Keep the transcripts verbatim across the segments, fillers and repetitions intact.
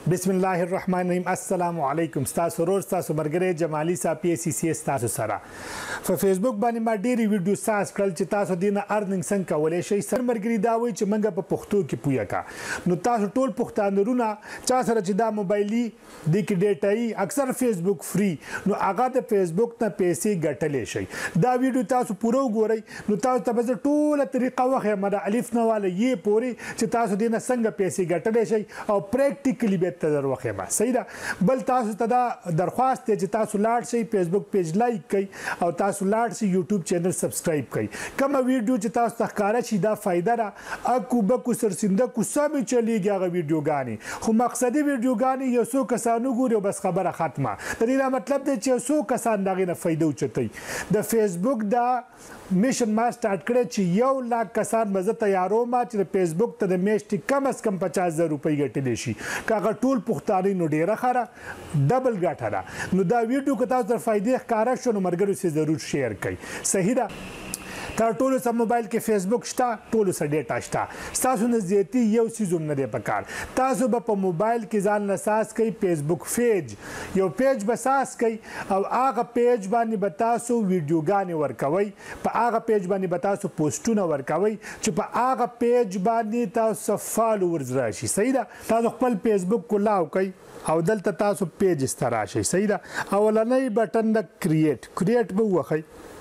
بسم الله الرحمن الرحیم. السلام علیکم. تاسو ورور تاسو مرګره جمالی صاحب پی سی سی تاسو سره په فیسبوک باندې ما ډېری ویډیو ساس کړل چې تاسو دینه ارننګ څنګه کولای شئ. سر مرګري دا وایي چې منګه په پښتو کې پویا کا نو تاسو ټول پښتانورونه چا سره چې دا موبایلي د کې ډیټای اکثر فیسبوک فری نو هغه د فیسبوک ته پیسې ګټلې شي. دا ویډیو تاسو پوره وګورئ نو تاسو ته به ټوله طریقه وخه مده الف نه والا یې پوری چې تاسو دینه څنګه پیسې ګټلې شي او پریکټیکلی به تر وخه ما صحیح ده. بل تاسو ته دا درخواست دی چې تاسو لاړ شئ فیسبوک پیج لایک کړئ او تاسو لاړ شئ یوټیوب چینل سبسکرایب کړئ. کوم ویډیو چې تاسو ته ښکارا شي دا فائدہ را اکو بکو سرسنده کو سم چلیږي هغه ویډیوګانی خو مقصدی ویډیوګانی یو څو کسانو ګوري بس خبره ختمه. د دې مطلب دی چې یو څو کسان دغه نه فائدہ اوچتای. د فیسبوک دا میشن ما سٹارټ کړی چې یو لاک کسان مزه تیارو ما چې فیسبوک ته د میاشتې کم از کم پچاس زره روپۍ ګټلی شي. کاغه ټول پښتانه نو ډیره خره ډبل ګټه ده. نو دا ویډیو که تاسو ته فائدې ښکارا شو نو مرګرو سره ضرور شیر کړئ. صحیح ده. تا ټولو سره موبایل کې فیسبوک شته ټولو سره ډیټا شته. تاسو نه زیاتی یو سیز هم نه دی پکار. تاسو به په موبایل کې ځان لساس کوي فیسبوک پیج یو پیج به ساس کوي او هغه پیج باندې به تاسو ویډیوګانې ورکوي. په هغه پیج باندې به تاسو پوسټونه ورکوي چې په هغه پیج باندې تاسو فالوورز راشي. صحیح ده. تاسو خپل فیسبوک کولاو کوي او دلته تاسو پیج استراشي. صحیح ده. اولنۍ بټن د کریټ کریټ به وخی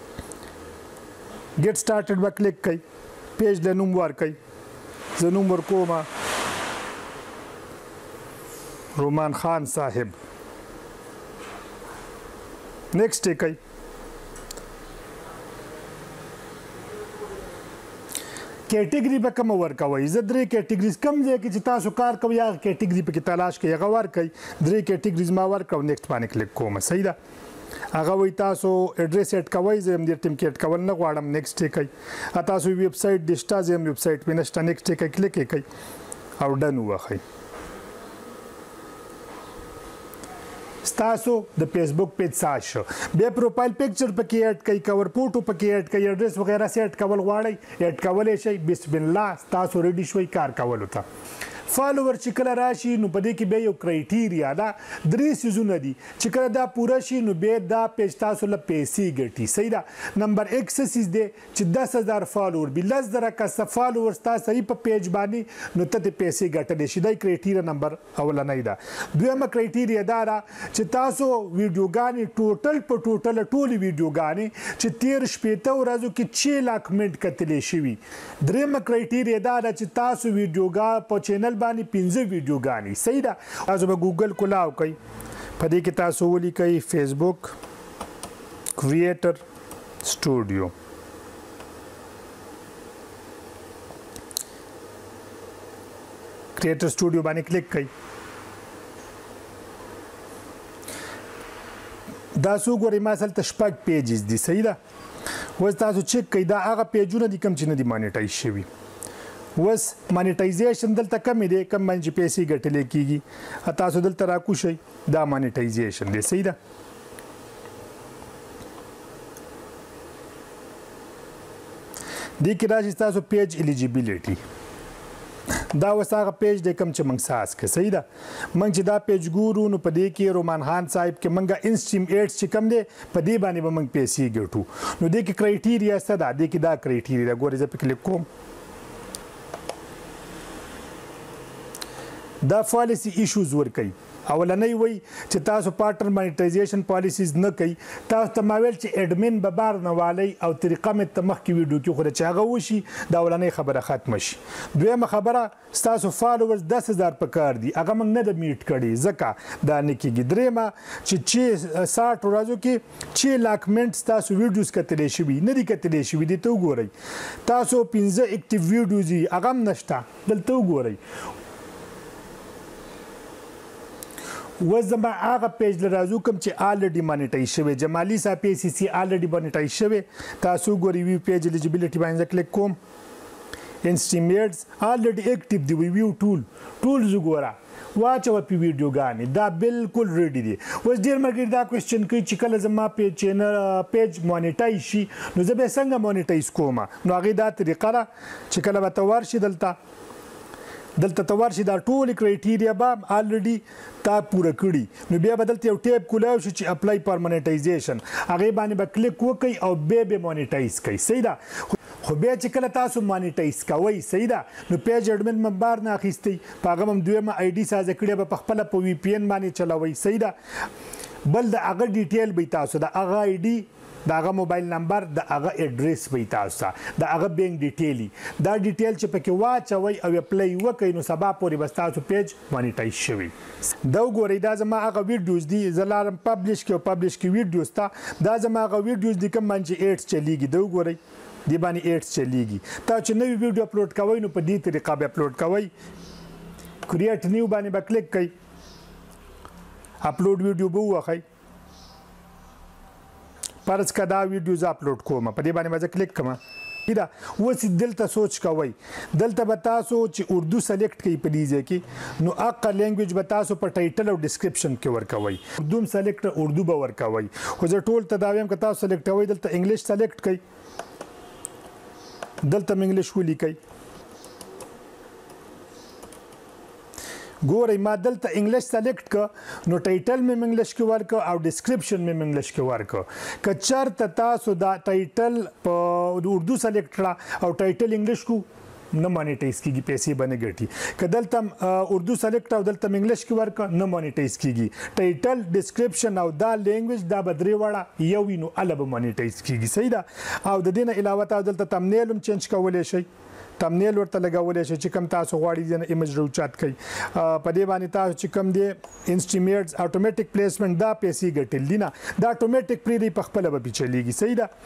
get started به کلیک کړئ. پیج له نوم ورکړئ. زه نوم ورکوم رومان خان صاحب. نیکسټ یې کړئ. کیټګری به کوم ورکوي. زه درې کیټګریز کم ځای کې چې تاسو کار کوئ هغه کیټګری پکې تلاش کړئ هغه ورکړئ. درې کیټګریز ما ورکړو نیکسټ باندې کلیک کوم. صحیح ده. هغه وي تاسو اډرس سیټ کوئ. زه هم دې ټیم کې اډ کول نه غواړم. نیکسټ یې کوئ. تاسو ویب سایټ د شته زه هم ویب سایټ مې نشته. نیکسټ یې کوئ کلیک یې کوئ او ډن ووهئ. تاسو د فیسبوک پیج ساز شو. بیا پروفایل پکچر پکې اډ کوئ کور فوټو پکې اډ کوئ اډرس وغیرہ سیټ کول غواړئ اډ کولی شئ. بسم الله تاسو ریډي شوئ کار کولو ته. فالوور چې کله راشي نو په دې کې بیا یو کرایټیریا ده. درې سیزونه دي چې کله دا پوره شي نو بیا دا پیج تاسو له پیسې ګټي. صحیح ده. نمبر ایک څه سیز دی چې دس هزار فالوور بي لس زره کسه فالوورز تاسو صحیح په پیج باندې نو ته پیسې ګټلی شي. دا کرایټیریا نمبر اولنۍ ده. دویمه کرایټیریا دا ده چې تاسو ویډیوګانې ټوټل په ټوټل ټولې ویډیوګانې چې تیر شپېته ورځو کې چې لاک منټ کتلی شوي. درېیمه کرایټیریا دا ده چې تاسو ویډیوګا په چینل باندې پنځه ویډیوګانې. صحیح ده. تاسو به ګوګل کولاو کوئ. په دې کې تاسو ولیکئ فیسبوک کریټر سټوډیو. کریټر سټوډیو باندې کلیک کړئ. دا څو ګورئ ما هلته شپږ پیجز دي. صحیح ده. اوس تاسو چیک کړئ دا هغه پیجونه دي کوم چې نه دي مانیټایز شوي. اوس مانیټایزیشن دلته کمې دی کم باندې چې پیسې ګټلی کېږي. تاسو دلته راکوشئ دا مانیټایزیشن دی. صحیح ده. دې کې راشي تاسو پیج الیجیبیلیټي. دا اوس هغه پیج دی کوم چې موږ ساس کړو. صحیح ده. موږ چې دا پیج ګورو نو په دې کې رومان خان صاحب کې موږ انسټریم ایډز چې کوم دی په دې باندې به موږ پیسې ګټو. نو دې کې کرایټیریا څه ده. دې کې دا کرایټیریا ده. ګورئ زه په کلیک کوم. دا پالیسی ایشوز ورکوي. اولنۍ وایي چې تاسو پارټنر مانیټایزیشن پالیسیز نه کوي. تاسو ته ما ویل چې اډمن به بار نه والی او طریقه مې ته مخکې ویډیو کې خو چې هغه وشي دا اولنۍ خبره ختمه شي. دویمه خبره ستاسو فالوورز دس هزار په کار دي هغه موږ نه ده میټ کړي ځکه دا نه کېږي. درېیمه چې چې ساټ ورځو کې چې لاک منټ ستاسو ویډیوز کتلی شوي نه دي کتلی شوي. دې ته وګورئ. تاسو پنځه اکټیو ویډیوز دي هغه هم نشته. دلته وګورئ. اوس زما هغه پیج له راځو کوم چې آلریډي مانیټایز شوی. جمالي صاحب پی سی سی آلریډي مانیټایز شوی. تاسو ګورئ ویو پیج الیجیبیلیټي باندې کلیک کوم. انسټریم ایډز آلریډي اکټیو دی. ویو ټول ټولز وګوره واچوه پې ویډیوګانې دا بالکل ریډي دي. اوس ډېر ملګري دا کوېسچن کوي چې کله زما پیج چینل پیج مانیټایز شي نو زه به یې څنګه مانیټایز کوم. نو هغې دا طریقه ده چې کله به ته ورشي دلته دلته ته ورشي دا ټول کرایټیریا به الریډي تا پوره کړي نو بیا به دلته یو ټیب کولاو شي چې اپلای فار مونیټایزیشن هغې باندې به کلیک وکړئ او بیا به مونیټایز کوي صحیح ده خو بیا چې کله تاسو مونیټایز کوئ صحیح ده نو پیج اډمن هم بار نه اخیستی په هغه هم دویمه آی ډي سازه کړې به په خپله په وي پي ان باندې چلوئ صحیح ده بل د هغه ډیټیل به تاسو د هغه آی ډي د هغه موبایل نمبر د هغه اډریس به تاسو د هغه بینک ډیټیل دا ډیټیل چې پکې واچوي او اپلای وکړئ نو سبا پورې بس تاسو پیج مونیټایز شوی دا وګورئ دا زما هغه ویډیوز دي زه لارم پبلش کې او پبلش کې ویډیوز ته دا زما هغه ویډیوز دي کوم باندې ایټس چلیږي دا وګورئ دی باندې ایټس چلیږي تا چې نوی ویډیو اپلوډ کوئ نو په دې طریقه به اپلوډ کوئ کریټ نیو باندې به کلیک کوئ اپلوډ ویډیو به ووهئ فرض که دا ویډیو زه اپلوډ کوم په دې باندې به زه کلیک کوم دا اوس دلته سوچ کوئ دلته به تاسو چې اردو سلیکټ کوئ په دې ځای کې نو هغه لینګویج به تاسو په ټایټل او ډسکرپشن کې ورکوئ اردو هم سلیکټ اردو به ورکوئ خو زه ټول ته دا وایم که تاسو سلیکټوئ دلته انګلیش سلیکټ کوئ دلته م انګلیش ولیکئ ګورئ ما دلته انګلیش سلیکټ ک نو ټایټل مې انګلیش کې ورکو او ډسکرپشن مې انګلیش کې ورکو که چېرته تاسو دا ټایټل په اردو سلیکټ کړه او ټایټل انګلیش کو نه مونیټایز کیږي پیسې به نه ګټي که دلته اردو سلیکټ او دلته انګلیش کې ورکړه نه مونیټایز کیږي ټایټل ډسکرپشن او دا لینګویج دا به درې واړه یو وي نو هله به مونیټایز کیږي صحیح ده او د دې نه علاوه تاسو دلته تمنیل هم چینج کولی شئ تمنیل ورته لګولی شئ چې کوم تاسو غواړئ ځینې ایمیج راوچات کوئ په دې باندې تاسو چې کوم دی انسټیمیټس اټومیټک پلیسمنټ دا پیسې ګټل دي نه دا اټومیټک پرېږدئ په خپله به پې چلیږي صحیح ده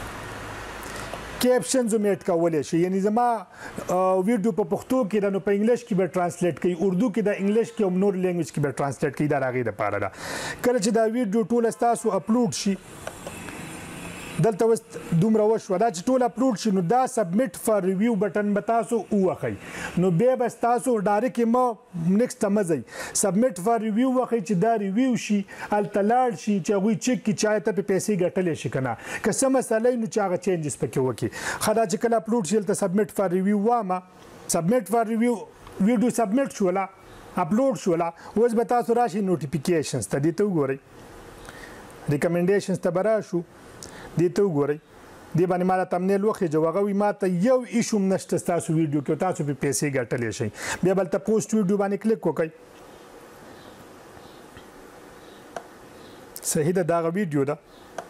کیپشنز هم ایډ کولی شي یعنی زما ویډیو په پښتو کې ده نو په انګلیش کې به ټرانسلیټ کوي اردو کې د انګلیش کې هم نور لینګویج کې به ټرانسلیټ کوي دا د هغې دپاره ده کله چې دا ویډیو ټوله ستاسو اپلوډ شي دلته اوس دومره وشوه دا چې ټول اپلوډ شي نو دا سبمیټ فار ریویو بټن به تاسو ووهئ نو بیا به ستاسو ډایرکټ مه نیکسټ ته مه ځئ سبمیټ فار ریویو ووهئ چې دا ریویو شي هلته لاړ شي چې هغوی چیک کړي چې آیا ته پې پیسې ګټلی شي که نه که څه مسله نو چې هغه چینجز پکې وکړي ښه دا چې کله اپلوډ شي هلته سبمیټ فار ریویو وامه سبمیټ فار ریویو ویډیو سبمیټ شوله اپلوډ شوله اوس به تاسو راشي نوټیفیکیشنز ته دې ته وګورئ ریکمنډیشنز ته به راشو دې ته وګورئ دې باندې ما د تمنیل وخېجو هغه وي ما ته یو ایشو هم نشته ستاسو ویډیو کې تاسو پې پیسې ګټلی شئ بیا به هلته پوسټ ویډیو باندې کلیک وکړئ صحیح ده دا هغه ویډیو ده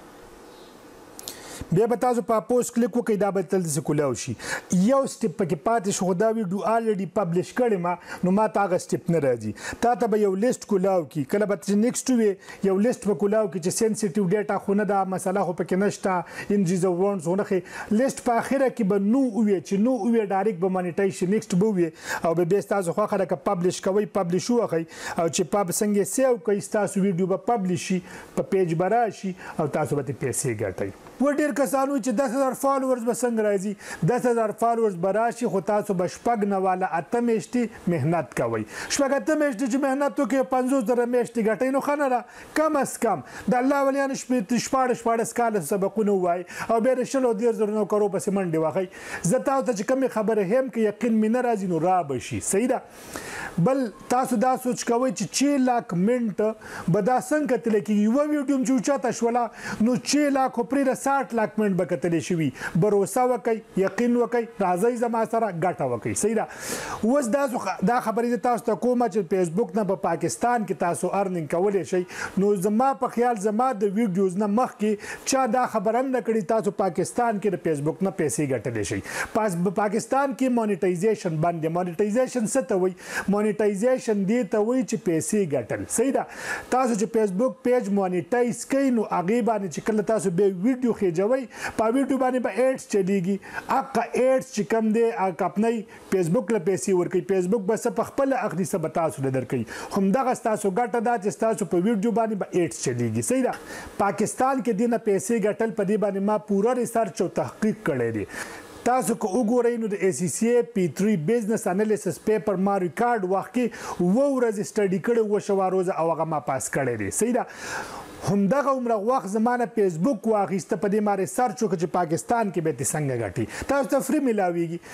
بیا به تاسو په پوسټ کلیک وکړئ دا به دلته کولاو شي یو سټپ پکې پاتې شو خو دا ویډیو الریډي پبلش کړې ما نو ما ته هغه سټپ نه راځي تا ته به یو لیست کولاو کړي کله به چې نیکسټ وي یو لیست به کولاو کړي چې سینسیټیو ډیټا خو نه ده مسله خو پکې نشته انجیز او ورنز خو نه ښیي لیست په اخره کې به نو ووي چې نو ووي ډایرکټ به مونیټایز شي نیکسټ به ووي او به بیا ستاسو خوښه ده که پبلش کوئ پبلش ووهئ او چې پب څنګه سیو کوئ ستاسو ویډیو به پبلش شي په پیج به راشي او تاسو به ترې پیسې ګټئ و ډېر کسانو چې دس هزار فالوورز به څنګه راځي دس هزار فالوورز به راشي خو تاسو به شپږ نه واله اته میاشتې محنت کوئ شپږ اته میاشتې چې محنت وکړئ پنځوس زره میاشتې ګټئ نو ښه نه ده کم از کم د الله ولیانو شپاړس شپاړس کاله سبقونه ووایئ او بیا د شل او دېرش زرو نوکرو پسې منډې وهئ زه تاسو ته چې کومې خبرې هم که یقین مې نه راځي نو را به شي صحیح ده بل تاسو دا سوچ کوئ چې چې لاک منټ به دا څنګه کتلی کېږي یوه ویډیو هم چې اوچته شوله نو چې لاک خو پرېږده ساټ لاک منټ به کتلی شوي بروسه وکئ یقین وکئ راځئ زما سره ګټه وکئ صحیح ده اوس دا خبرې زه تاسو ته کومه چې فیسبوک نه په پاکستان کې تاسو ارنینګ کولی شئ نو زما په خیال زما د ویډیوز نه مخکې چا دا خبره هم نه کړې تاسو پاکستان کې د فیسبوک نه پیسې ګټلی شئ پاکستان کې مونیټایزیشن بند دی مونیټایزیشن څه ته وایي مونیټایزیشن دې ته وایي چې پیسې ګټل صحیح ده تاسو چې فیسبوک پیج مونیټایز کوئ نو هغې باندې چې کله تاسو بیا ویډیو خېجوئ په ویډیو باندې به ایډس چلیږي هغه ایډس چې کوم دی هغه اپنی فیسبوک له پیسې ورکوي فیسبوک به څه په خپله اخلي څه به تاسو له درکوي همدغه ستاسو ګټه ده چې ستاسو په ویډیو باندې به ایډس چلیږي صحیح ده پاکستان کې دې نه پیسې ګټل په دې باندې ما پوره ریسرچ او تحقیق کړی دی تاسو که وګورئ نو د ای سی سی ای پی تھری بزنس انالیسس پیپر ما ریکارډ وخت کې اووه ورځې سټډي کړی اووه شوه روزه او هغه ما پاس کړی دی صحیح ده همدغه عمره وخت زما نه فیسبوک واخیسته په دې ما ریسرچ وکړه چې پاکستان کې به دې څنګه ګټي تاسو ته فري میلاویږي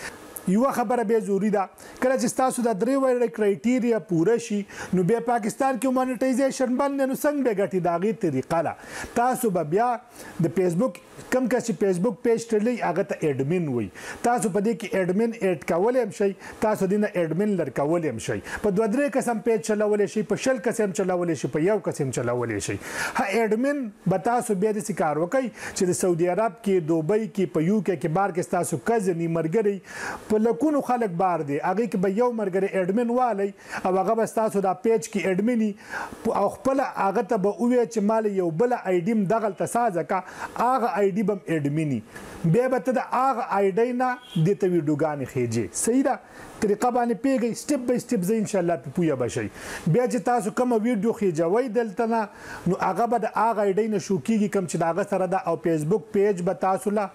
یو خبره به ضروری ده کله چې تاسو د درې وړ کرایټیریا پوره شي نو بیا پاکستان کې مانیټایزیشن باندې نو څنګه به ګټي داغي طریقه ده تاسو به بیا د فیسبوک کم کس چې فیسبوک پیج تړلی هغه ته اډمن وي تاسو په دې کې اډمن اډ کولای هم شئ تاسو دینه اډمن لر کولای هم شئ په دوه درې قسم پیج چلولای شئ په شل قسم چلولای شئ په یو قسم چلولای شئ ها اډمن به تاسو بیا د کار وکړي چې د سعودي عرب کې دوبۍ کې په یو کې کې بار کې تاسو کزنی مرګري په لکونو خلک بار دي هغه کې به یو مرګري اډمن والی او هغه به تاسو دا پیج کې اډمنی او خپل هغه ته به وې چې مال یو بل آی ډی دغل تسازه کا هغه آی ډی بم اډمنی بیا به ته د هغه آی ډی نه د ته ویډیوګانې خېږي صحیح ده طریقه باندې پیږي سټپ بای سټپ زه ان شاء الله په پوهه بشي بیا چې تاسو کوم ویډیو خېجوي دلته نه نو هغه به د هغه آی ډی نه شو کیږي کوم چې داغه سره ده او فیسبوک پیج به تاسو لا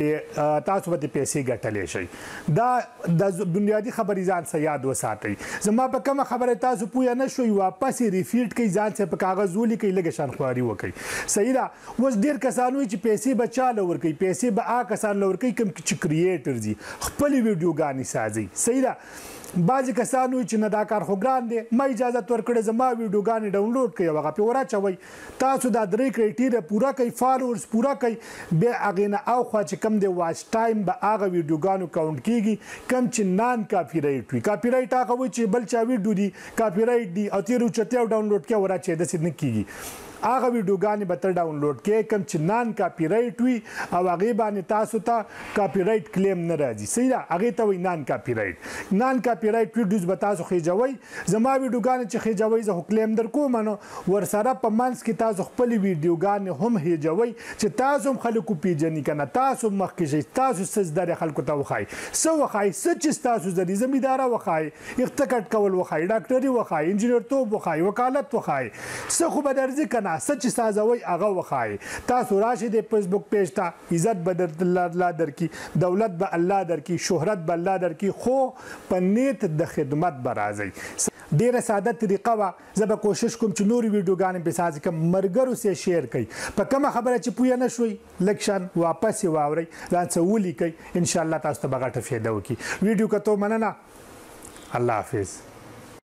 تاسو به پیسې ګټلې شي دا د بنیادی خبرې ځان سره یاد وساتئ زما په کومه خبره تاسو پوه نه شوي واپس ریپیټ کوي ځان سره په کاغذ ولیکئ لږه شانخواري وکړئ صحیح ده اوس ډېر کسان وایي چې پیسې به چاله ورکوي پیسې به هغه کسان له ورکوي کوم چې کریټر دي خپلې ویډیوګانې سازي صحیح ده بعضې کسان وایي چې نه دا کار خو ګران دی ما اجازت ورکړې زما ویډیوګانې ډاونلوډ کړئ او هغه پرې وراچوئ تاسو دا درې کرایټیریا پوره کوئ فالوورز پوره کوئ بیا هغې نه اخوا چې کم دی واچ ټایم به هغه ویډیوګانو کاونټ کیږي کم چې نان کاپی رایټ وي کاپی رایټ هغه وایي چې بل چا ویډیو دي کاپی رایټ دي او تیر اوچتیا او ډاونلوډ کیا وراچې داسې نه کیږي هغه ویډیوګانې به ته ډاونلوډ کې کم چې نان کاپی رایټ وي او هغې باندې تاسو ته کاپی رایټ کلیم نه راځي صحیح ده هغې ته وایي نان کاپی رایټ نان کاپی رایټ ویډیوز به تاسو خېجوئ زما ویډیوګانې چې خېجوئ زه خو کلیم در کوم نو ورسره په منځ کې تاسو خپلې ویډیوګانې هم خېجوئ چې تاسو هم خلکو پیژني که نه تاسو هم مخکې شئ تاسو څه زده خلکو ته وښایئ څه وښایئ څه چې ستاسو زدي زمینداره وښایئ اختکټ کول وښایئ ډاکټري وښایئ انجینرتوب وښایئ وکالت وښایئ څه خو به درځي که نه څه چې سازوئ هغه وښایئ تاسو راشئ د فیسبوک پیج ته عزت به الله درکړي دولت به الله درکړي شهرت به الله درکړي خو په نیت د خدمت به راځئ ډیره ساده طریقه وه زه به کوشش کوم چې نورې ویډیوګانې پرې سازي کړم ملګرو سره شیر کړئ په کومه خبره چې پوه نه شوئ لږ شان واپس یې واورئ ځان څه ولیکئ انشاءالله تاسو ته به ګټه فایده وکړي ویډیو کتو مننه الله حافظ